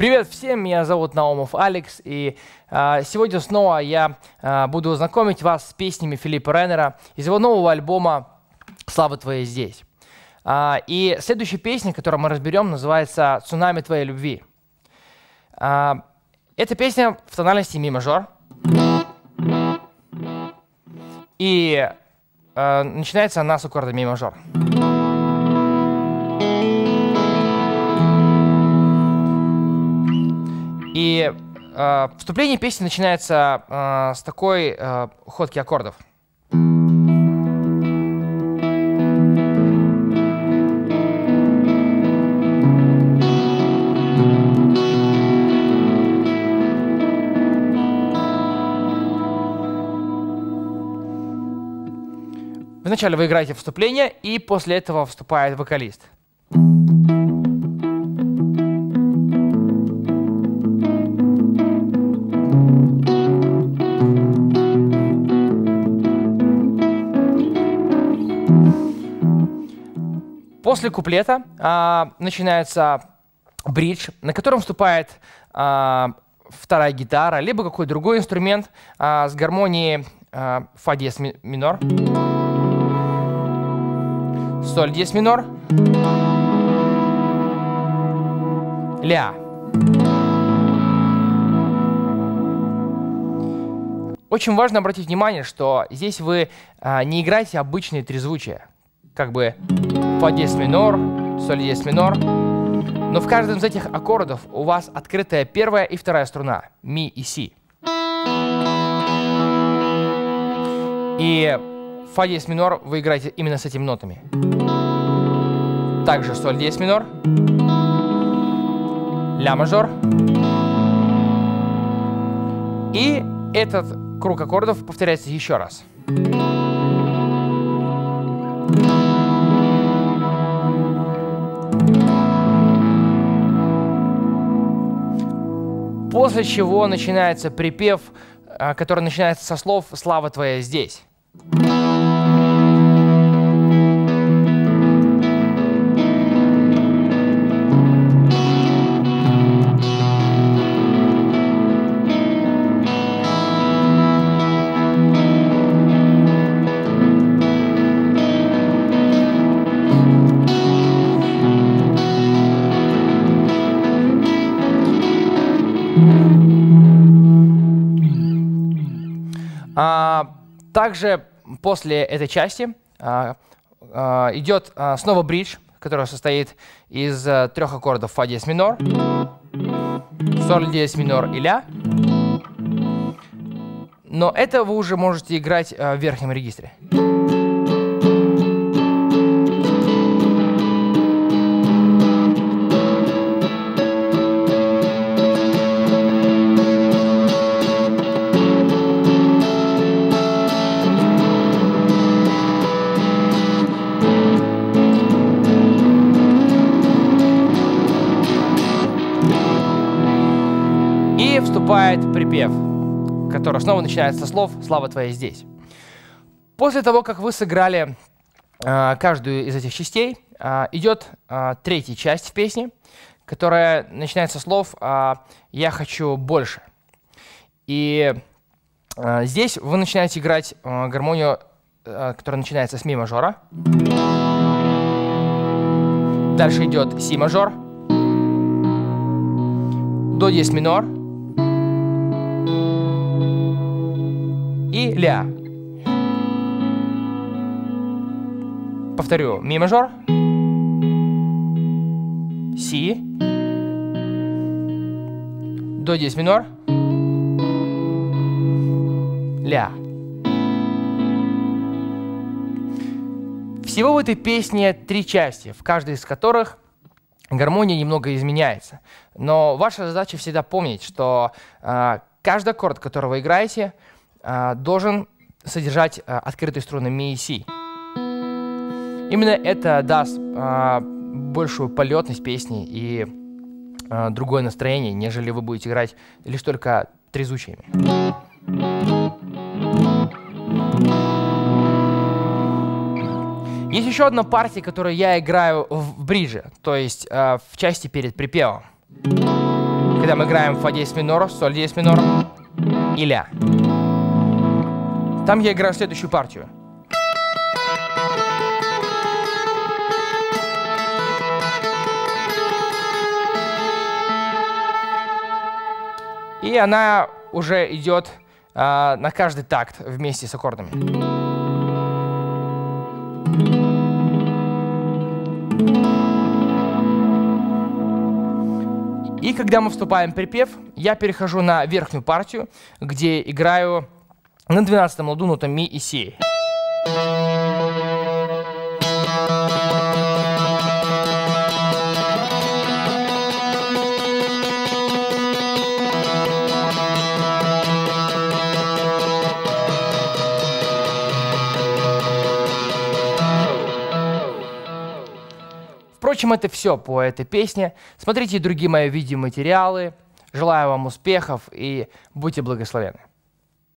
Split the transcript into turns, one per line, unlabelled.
Привет всем, меня зовут Наумов Алекс, и сегодня снова я буду знакомить вас с песнями Филиппа Реннера из его нового альбома «Слава твоя здесь». И следующая песня, которую мы разберем, называется «Цунами твоей любви». Эта песня в тональности ми мажор, и начинается она с аккорда ми мажор. И вступление песни начинается с такой ходки аккордов. Вначале вы играете вступление, и после этого вступает вокалист. После куплета начинается бридж, на котором вступает вторая гитара, либо какой-то другой инструмент с гармонией фа диез минор, соль диез минор, ля. Очень важно обратить внимание, что здесь вы не играете обычные трезвучия, как бы фа диез минор, соль диез минор, но в каждом из этих аккордов у вас открытая первая и вторая струна, ми и си. И фа диез минор вы играете именно с этими нотами. Также соль диез минор, ля мажор. И этот круг аккордов повторяется еще раз. После чего начинается припев, который начинается со слов «Слава твоя здесь». Также после этой части идет снова бридж, который состоит из трех аккордов фа диез минор, соль диез минор и ля. Но это вы уже можете играть в верхнем регистре. И вступает припев, который снова начинается со слов «Слава твоя здесь». После того, как вы сыграли каждую из этих частей, идет третья часть в песне, которая начинается со слов «Я хочу больше». И здесь вы начинаете играть гармонию, которая начинается с ми мажора. Дальше идет си мажор, до диез минор и ля. Повторю: ми мажор, си, до диез минор, ля. Всего в этой песне три части, в каждой из которых гармония немного изменяется. Но ваша задача всегда помнить, что каждый аккорд, который вы играете, должен содержать открытые струны ми и си. Именно это даст большую полетность песни и другое настроение, нежели вы будете играть лишь только трезвучиями. Есть еще одна партия, которую я играю в бридже, то есть в части перед припевом, когда мы играем фа диез минор, соль диез минор и ля. Там я играю следующую партию. И она уже идет на каждый такт вместе с аккордами. И когда мы вступаем в припев, я перехожу на верхнюю партию, где играю на 12-м ладу нотам ми и си. Впрочем, это все по этой песне. Смотрите другие мои видеоматериалы. Желаю вам успехов и будьте благословенны.